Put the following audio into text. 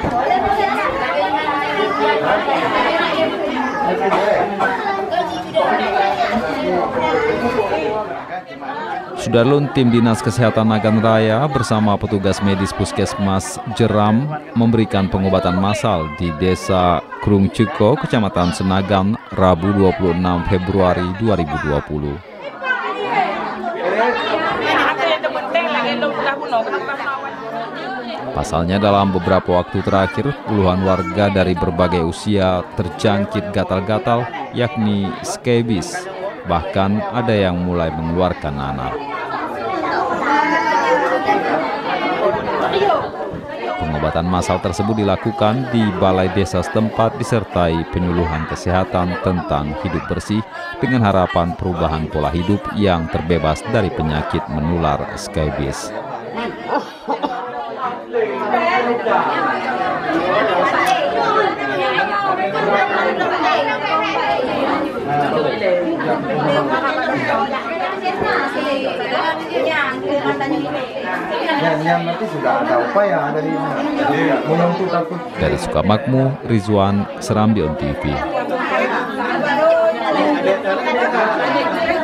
Sudarlun, tim Dinas Kesehatan Nagan Raya bersama petugas medis Puskesmas Jeram memberikan pengobatan massal di Desa Krung Ceko, Kecamatan Senagan, Rabu 26 Februari 2020. Pasalnya dalam beberapa waktu terakhir, puluhan warga dari berbagai usia terjangkit gatal-gatal, yakni skebis. Bahkan ada yang mulai mengeluarkan nanah. Pengobatan massal tersebut dilakukan di balai desa setempat disertai penyuluhan kesehatan tentang hidup bersih dengan harapan perubahan pola hidup yang terbebas dari penyakit menular skebis. Dari Sukamakmur, Rizwan, Serambi On TV.